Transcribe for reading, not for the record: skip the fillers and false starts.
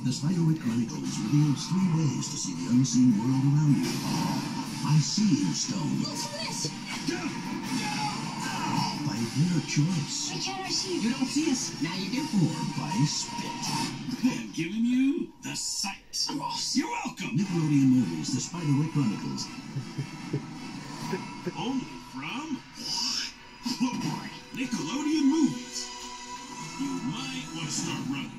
The Spiderwick Chronicles reveals 3 ways to see the unseen world around you. By seeing stone. What's this? Go! By your choice. I cannot see. You don't see us, now you do. Or by spit. They've given you the sight. Gross. You're welcome. Nickelodeon movies, The Spiderwick Chronicles. Only from Nickelodeon movies. You might want to start running.